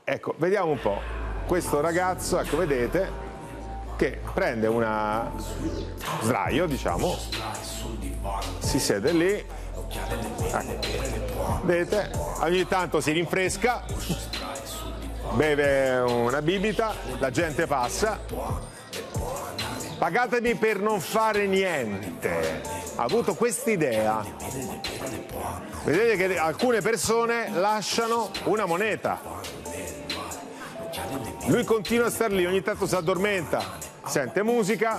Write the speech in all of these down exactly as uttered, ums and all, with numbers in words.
Ecco, vediamo un po'. Questo ragazzo, ecco, vedete, che prende una sdraio, diciamo, si siede lì, ecco. Vedete, ogni tanto si rinfresca, beve una bibita, la gente passa. Pagatemi per non fare niente. Ha avuto quest'idea. Vedete che alcune persone lasciano una moneta. Lui continua a star lì, ogni tanto si addormenta, sente musica.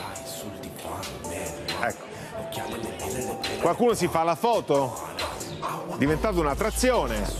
Ecco. Qualcuno si fa la foto, è diventato un'attrazione.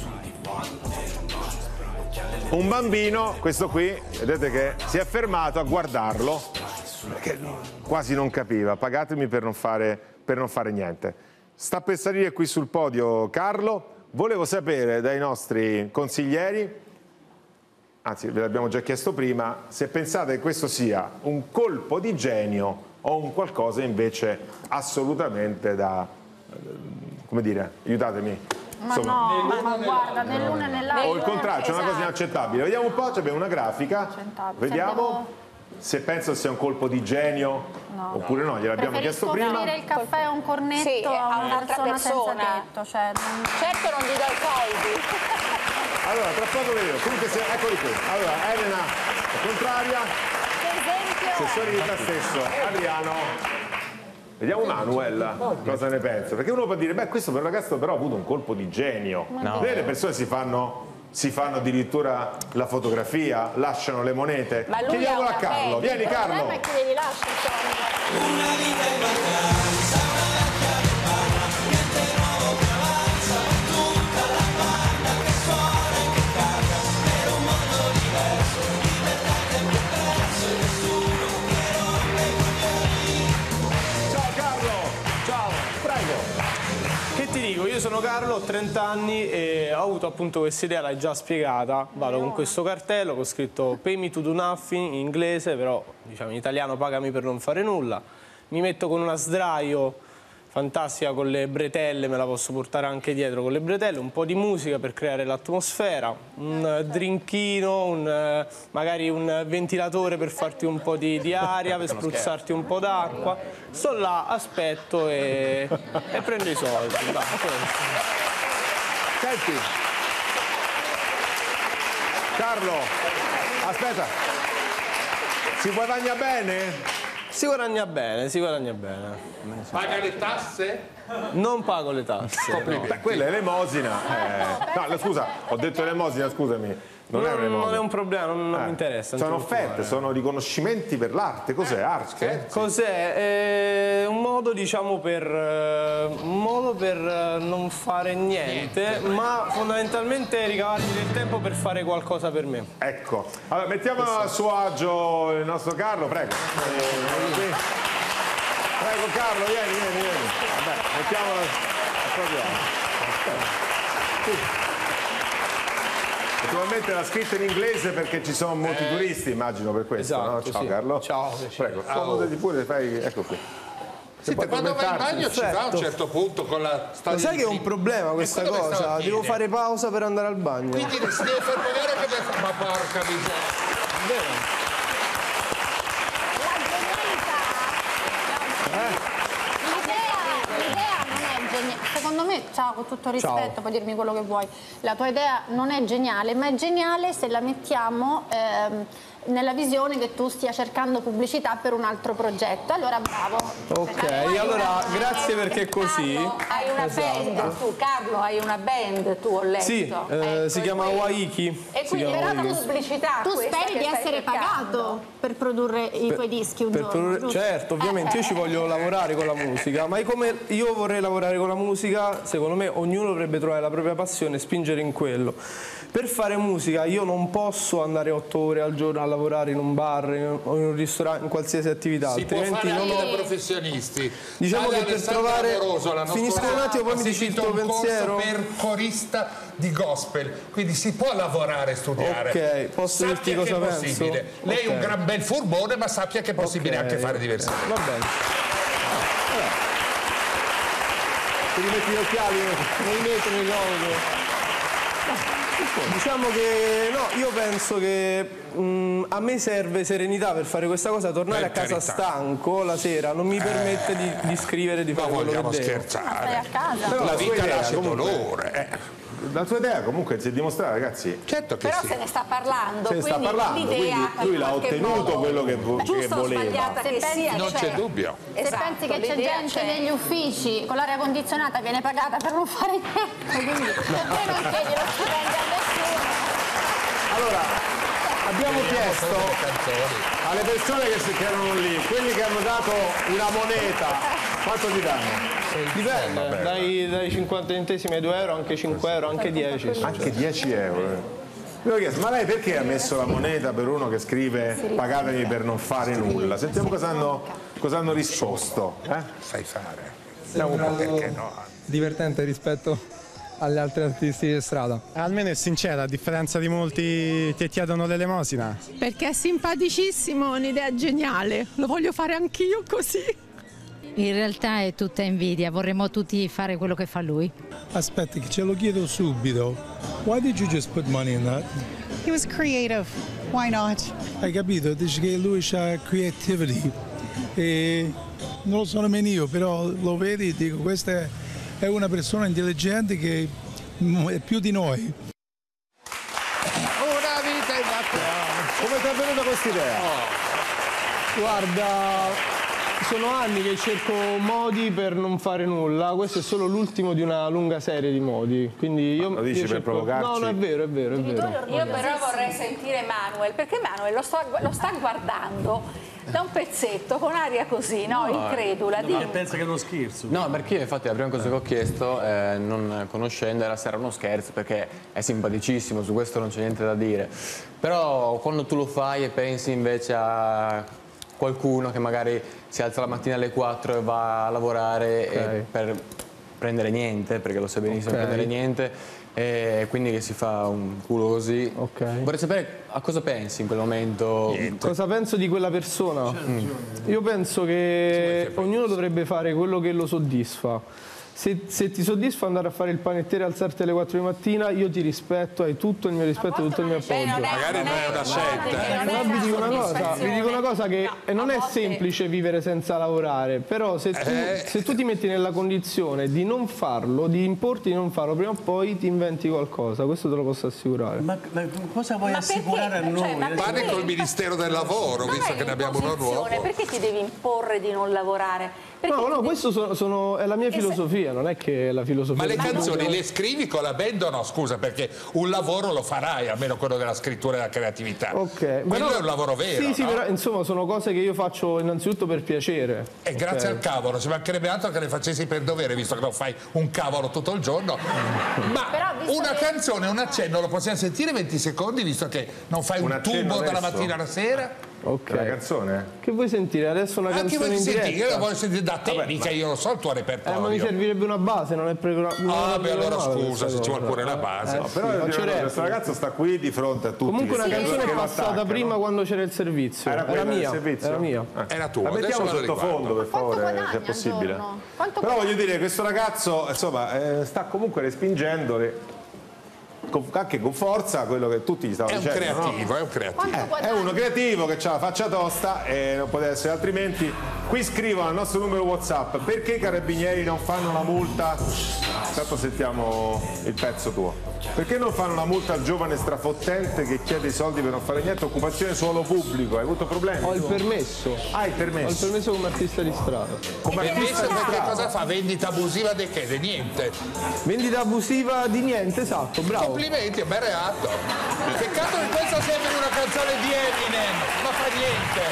Un bambino, questo qui, vedete che si è fermato a guardarlo, perché quasi non capiva. Pagatemi per non fare, per non fare niente. Sta per salire qui sul podio Carlo. Volevo sapere dai nostri consiglieri, anzi ve l'abbiamo già chiesto prima, se pensate che questo sia un colpo di genio o un qualcosa invece assolutamente da, come dire, aiutatemi. Ma Insomma, no, ma guarda, nell'una e nell'altra. o il contrario, c'è una cosa Esatto. inaccettabile. Vediamo un po', abbiamo una grafica, vediamo se penso sia un colpo di genio No. oppure no, gliel'abbiamo chiesto prima. Offrire il caffè o un cornetto Sì, a a una un'altra persona, senza persona. tetto, cioè, non... Certo non gli do i soldi. Allora, tra poco vedo, comunque se, eccoli qui. Allora, Elena è contraria, Per esempio... assessore di te stesso, Adriano. Vediamo Manuel cosa ne pensa, perché uno può dire, beh, questo per un ragazzo però ha avuto un colpo di genio. No. Vede, le persone si fanno, si fanno addirittura la fotografia, lasciano le monete. Ma lui Chiediamola ha a una Carlo, fede. vieni Il Carlo. problema è che glieli lascia i soldi. Una vita in vacanza, una vecchia che parla, niente nuovo che avanza, tutta la banda che suona e che canta, per un mondo diverso, libertà e tempo perso, e nessuno che rompe i coglioni. Ciao Carlo. Ciao, Prego. che ti dico? Io sono Carlo, ho trenta anni e ho avuto appunto questa idea, l'hai già spiegata. Vado con questo cartello, ho scritto Pay me to do nothing in inglese, però diciamo in italiano pagami per non fare nulla. Mi metto con una sdraio fantastica con le bretelle, me la posso portare anche dietro con le bretelle, un po' di musica per creare l'atmosfera, un drinkino, un, magari un ventilatore per farti un po' di, di aria, per spruzzarti un po' d'acqua. Sto là, aspetto e, e prendo i soldi. Va, Senti. Carlo, aspetta. Si guadagna bene? si guadagna bene, si guadagna bene. Paga le tasse? Non pago le tasse. No. Beh, quella è elemosina. Eh. No, scusa, ho detto elemosina, scusami. Non, Non, è un'elemosina. non è un problema, non, non Eh. mi interessa. Sono non ti offerte, preoccupare. sono riconoscimenti per l'arte. Cos'è? Arte? Cos'è? È un modo, diciamo, per, eh, un modo per eh, non fare niente, ma fondamentalmente ricavarmi del tempo per fare qualcosa per me. Ecco. Allora, mettiamo a suo agio il nostro Carlo, prego. Sì. Prego Carlo, vieni, vieni, vieni. Vabbè, mettiamolo a proprio agio. Naturalmente l'ha scritto in inglese perché ci sono molti turisti, immagino per questo, Esatto, no? Ciao sì. Carlo. Ciao, Prego, scomodati pure, fai, ecco qui. Sì, puoi quando vai in commentarti. bagno ci va a un Perfetto. certo punto con la storia. Lo sai di che è un film. problema questa E quello che cosa? stavo a Devo chiedere. fare pausa per andare al bagno. Quindi si deve fermare che deve fare. Ma porca miseria. Vero? L'idea, l'idea non è geniale. Secondo me, ciao, con tutto rispetto, Ciao. puoi dirmi quello che vuoi. La tua idea non è geniale, ma è geniale se la mettiamo ehm, nella visione che tu stia cercando pubblicità per un altro progetto. Allora, bravo. Ok, allora grazie perché è così. Hai una Esatto. band tu, Carlo, hai una band tu, ho letto. Sì, eh, Ecco, si è chiama quello. Waiki. E Si quindi chiama per la Waiki. pubblicità Tu questa speri che di stai essere cercando. pagato per produrre i tuoi dischi un Per giorno, produrre- giusto? certo, ovviamente io ci voglio lavorare con la musica, ma come io vorrei lavorare con la musica, secondo me ognuno dovrebbe trovare la propria passione e spingere in quello. Per fare musica io non posso andare otto ore al giorno a lavorare in un bar in- o in un ristorante, in qualsiasi attività, Si può altrimenti fare non anche ho... da professionisti. Diciamo Tale che per Alessandro trovare- Amoroso, l'anno finisco scorso, un attimo, poi ha mi dici il seguito tuo un corso pensiero. per corista di gospel, quindi si può lavorare e studiare. Ok, posso Sappia dirti cosa che è penso? possibile. Lei è Ok. un gran bel furbone, ma sappia che è possibile Ok. anche fare diversamente. Va bene. Ti rimetti gli occhiali, non mi mettono i comodo. Diciamo che no, io penso che mh, a me serve serenità per fare questa cosa, tornare Per a casa carità. stanco la sera non mi permette di, di scrivere, di Ma fare quello vogliamo che devo. scherzare? Stai a casa. Però La la sua vita idea, nasce comunque, dolore. eh. la tua idea comunque si è dimostrata, ragazzi. Certo che Però sì. se ne sta parlando, Se ne sta quindi parlando, l'idea quindi lui in l'ha qualche ottenuto modo, quello che vo- che giusta o voleva. sbagliata che Se sia, Non c'è dubbio. Se Esatto, pensi che c'è l'idea gente c'è. negli uffici con l'aria condizionata viene pagata per non fare niente, quindi se poi non chiedi lo stipendio a nessuno. Allora, abbiamo chiesto alle persone che, si- che erano lì, quelli che hanno dato una moneta, quanto ti danno? Dipende, dai, dai cinquanta centesimi ai due euro, anche cinque euro, anche dieci. Anche dieci euro. eh. Mi ho chiesto, ma lei perché ha messo la moneta per uno che scrive pagatemi per non fare nulla? Sentiamo cosa hanno, cosa hanno risposto. Eh? Sai fare. Sentiamo un po'. Perché no? Divertente rispetto agli altri artisti di strada. Almeno è sincera, a differenza di molti che chiedono l'elemosina. Perché è simpaticissimo, è un'idea geniale, lo voglio fare anch'io così. In realtà è tutta invidia, vorremmo tutti fare quello che fa lui. Aspetti che ce lo chiedo subito. Why did you just put money in that? He was creative, why not? Hai capito? Dici che lui ha creativity. E non lo so nemmeno io, però lo vedi e dico, questa è, è una persona intelligente che è più di noi. Una vita in battaglia. Come ti è venuta questa idea? Guarda, sono anni che cerco modi per non fare nulla, questo è solo l'ultimo di una lunga serie di modi. Quindi io, Ma lo dici io per cerco... provocarci? No, no, è vero, è vero, è vero. Io però vorrei sentire Manuel, perché Manuel lo, sto- lo sta guardando da un pezzetto con aria così, no? Incredula. Dimmi. pensa che è uno scherzo. No, perché io infatti la prima cosa che ho chiesto, eh, non conoscendo, era se era uno scherzo, perché è simpaticissimo, su questo non c'è niente da dire. Però quando tu lo fai e pensi invece a qualcuno che magari si alza la mattina alle quattro e va a lavorare Ok. e per prendere niente, perché lo sai benissimo, Ok. prendere niente, e quindi che si fa un culo così. Ok. Vorrei sapere a cosa pensi in quel momento. Cosa penso di quella persona? Io penso che ognuno dovrebbe fare quello che lo soddisfa. Se, se ti soddisfa andare a fare il panettiere e alzarti alle quattro di mattina, io ti rispetto, hai tutto il mio rispetto e tutto il mio Beh, non appoggio. è- Magari non è una scelta, che non Però è vi dico una cosa, soddisfazione. vi dico una cosa che No, non a è volte- semplice vivere senza lavorare, però se tu, Eh. se tu ti metti nella condizione di non farlo, di importi di non farlo, prima o poi ti inventi qualcosa, questo te lo posso assicurare. Ma, ma cosa vuoi Ma assicurare perché? a noi? Cioè, ma Pane perché? col Ministero del Lavoro, Non visto è che ne abbiamo uno un'imposizione, nuovo. Perché ti devi imporre di non lavorare? Perché No, no, ti- questo sono, sono- è la mia filosofia, non è che è la filosofia. Ma le di- canzoni le scrivi con la band o no? Scusa, perché un lavoro lo farai, almeno quello della scrittura e della creatività. Ok, Quello però- è un lavoro vero, Sì, sì, no? però insomma sono cose che io faccio innanzitutto per piacere. E grazie Ok. al cavolo, ci mancherebbe altro che le facessi per dovere, visto che non fai un cavolo tutto il giorno. Ma Però, visto una che- canzone, un accenno lo possiamo sentire venti secondi, visto che non fai Un un, accenno tubo dalla adesso? mattina alla sera? Ok. La canzone? Che vuoi sentire? Adesso una Anche canzone voi in sentire, io diretta? la voglio sentire da te, Vabbè, mica io lo so il tuo Eh, ma mi repertorio. servirebbe una base, non è programmato. Ah, beh, allora scusa, se ci vuole pure la base. No, però sì, io faccio dico, rap. questo ragazzo sta qui di fronte a tutti. Comunque una che- canzone che è lo passata attaccano. prima quando c'era il servizio. Era, quella del mia. servizio? Era mia. Eh. Era tua, La adesso mettiamo me la sottofondo per Quanto favore, guadagna se è al possibile. giorno? Quanto Però guadagna? voglio dire, questo ragazzo insomma eh, sta comunque respingendo le- con- anche con forza quello che tutti gli stavano È un dicendo. no? creativo, è un creativo. Quanto È guadagna? uno creativo che ha la faccia tosta e non poteva essere altrimenti. Qui scrivono al nostro numero WhatsApp: perché i carabinieri non fanno una multa? Intanto sentiamo il pezzo tuo. Perché non fanno una multa al giovane strafottente che chiede i soldi per non fare niente? Occupazione suolo pubblico, hai avuto problemi? Ho il permesso. Hai il Ho il permesso? permesso come artista di strada. Come Permesso artista di perché strada. cosa fa? Vendita abusiva di che? Di niente. Vendita abusiva di niente, esatto, bravo. Complimenti, è un bel reato. Peccato che questa sembri una canzone di Eminem, ma fa niente.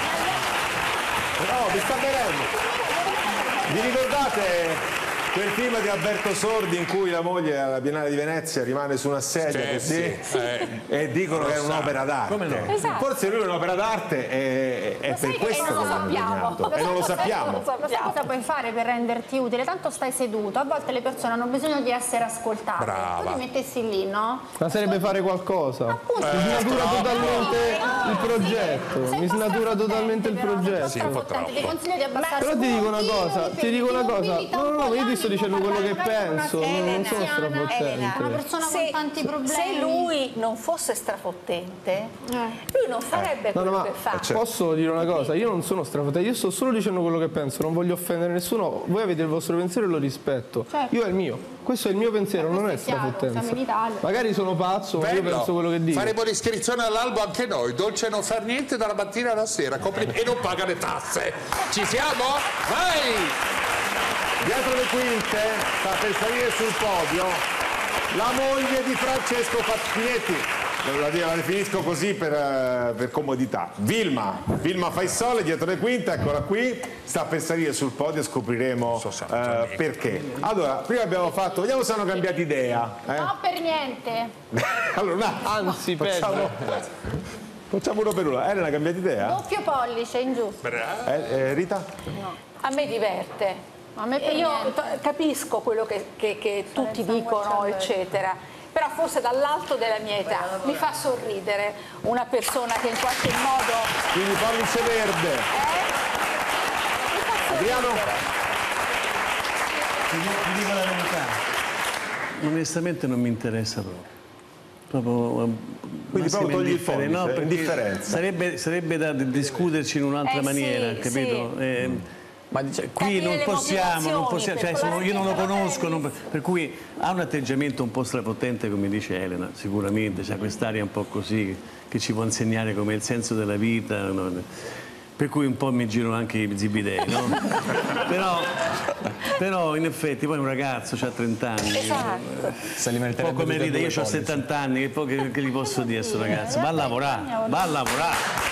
No, mi sta venendo. Vi ricordate quel film di Alberto Sordi in cui la moglie alla Biennale di Venezia rimane su una sedia Sì, così sì, eh. e dicono che è un'opera d'arte? Come no? Esatto. Forse lui è un'opera d'arte e è per sai che questo che non lo l'hanno sappiamo. indegnato. E non lo sappiamo. Lo sai cosa puoi fare per renderti utile? Tanto stai seduto, a volte le persone hanno bisogno di essere ascoltate. Brava. Tu ti mettessi lì, no? Ma sarebbe fare qualcosa. Appunto. Mi snatura totalmente il progetto. Sei Mi un po' snatura strafottente, totalmente il però, sei un po' progetto. Sì, un po' strafottente. Ti troppo. consiglio di abbassare Però ti dico una un pochino cosa, i ti dico una peli, cosa. mobilita No, un no, po' no, io ti l'anima sto sto dicendo quello che penso, non, non sono strafottente. Una persona con Se- tanti problemi. Se lui non fosse strafottente, lui non farebbe No, no, quello ma che fa. posso dire una cosa? Io non sono strafottente, io sto solo dicendo quello che penso, non voglio offendere nessuno. Voi avete il vostro pensiero e lo rispetto. Certo. Io è il mio. Questo è il mio pensiero, non è questo è chiaro, strafottenza. siamo in Italia. Magari sono pazzo, ma io Bello. penso quello che dico. Faremo l'iscrizione all'albo anche noi, dolce a non far niente dalla mattina alla sera, complimenti, e non paga le tasse. Ci siamo? Vai! Dietro le quinte sta per salire sul podio la moglie di Francesco Facchinetti. La, la definisco così per, eh, per comodità. Vilma, Vilma Faissole, dietro le quinte, eccola qui, sta per salire sul podio e scopriremo eh, perché. Allora, prima abbiamo fatto, vediamo se hanno cambiato idea. Eh? No, per niente. Allora, un attimo, Anzi, facciamo, facciamo uno per uno. Elena, ha cambiato idea? Doppio pollice in giù. Eh, eh, Rita? A me diverte. A me per E io niente. t- capisco quello che, che- che tutti dicono, eccetera. Però forse dall'alto della mia età mi fa sorridere una persona che in qualche modo... Quindi pollice verde. mi fa Adriano? sorridere. Ti dico, ti dico la verità, onestamente non mi interessa proprio. Proprio Quindi proprio togli il pollice, no, perché indifferenza. Sarebbe, sarebbe da discuterci in un'altra Eh, maniera, sì, capito? sì. Eh, Ma dice, qui Capire non le possiamo, non motivazioni, possiamo cioè, per sono- io non lo quella- conosco, non- per cui ha un atteggiamento un po' strapotente, come dice Elena, sicuramente, c'ha quest'aria un po' così che ci può insegnare come il senso della vita, no? Per cui un po' mi giro anche i zibidei, no? però, però in effetti poi un ragazzo ha trenta anni, Esatto. se li un po' meriterebbe come tutti e ride, due io ho i pollici. settanta anni, che, poi che, che gli posso dire a questo ragazzo? Va a lavorare, va a lavorare.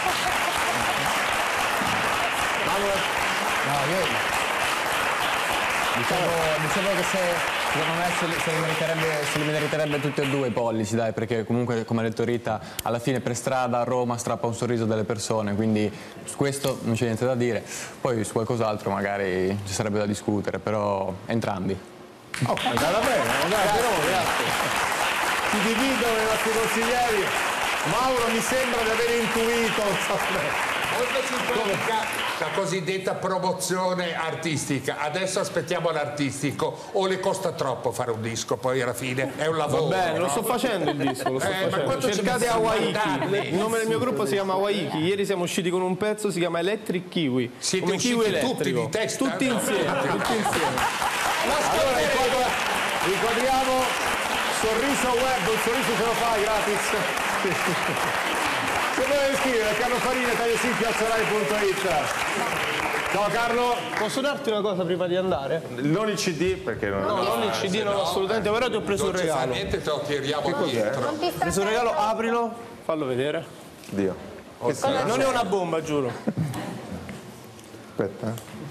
No, io dicevo, dicevo che se, secondo me se li, se li meriterebbe, se li meriterebbe tutti e due i pollici, dai, perché comunque, come ha detto Rita, alla fine per strada a Roma strappa un sorriso delle persone, quindi su questo non c'è niente da dire. Poi su qualcos'altro magari ci sarebbe da discutere, però entrambi. Oh, è andata bene, è andata bene. Ti dividono i nostri consiglieri. Mauro mi sembra di aver intuito. Molto simpatica la cosiddetta promozione artistica. Adesso aspettiamo l'artistico, o le costa troppo fare un disco, poi alla fine è un lavoro. Va bene, lo no? sto facendo il disco, lo sto Eh, ma facendo. quanto ci Cercate metti a Hawaiki. guardarli? Il nome del mio gruppo si chiama Hawaiki. Ieri siamo usciti con un pezzo, si chiama Electric Kiwi. Siete come usciti kiwi tutti elettrico. di testa? Tutti insieme, tutti insieme. Allora inquadra- inquadriamo Sorriso Web, un sorriso ce lo fai gratis. Se vuoi scrivere Carlo Farina, tagliasi chiocciola rai punto it. Ciao Carlo. Posso darti una cosa prima di andare? Non il C D perché non. No, non il C D, no, assolutamente, però ti ho preso un Non ci fa regalo. niente, te lo tiriamo dietro. Ho preso un regalo, aprilo, fallo vedere. Dio. Non è una bomba, giuro. Aspetta.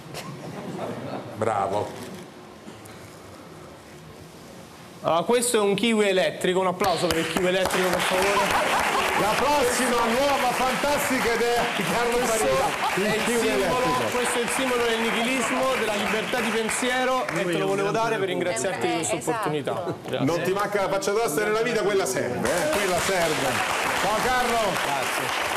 Bravo. Allora, questo è un kiwi elettrico, un applauso per il kiwi elettrico, per favore. La prossima nuova fantastica idea di Carlo Questo Farina. è, il kiwi simbolo, elettrico. questo è il simbolo del nichilismo, della libertà di pensiero e te lo volevo dare per ringraziarti di questa opportunità. Grazie. Non ti manca la faccia tosta nella vita, quella serve, eh? Quella serve. Ciao Carlo. Grazie.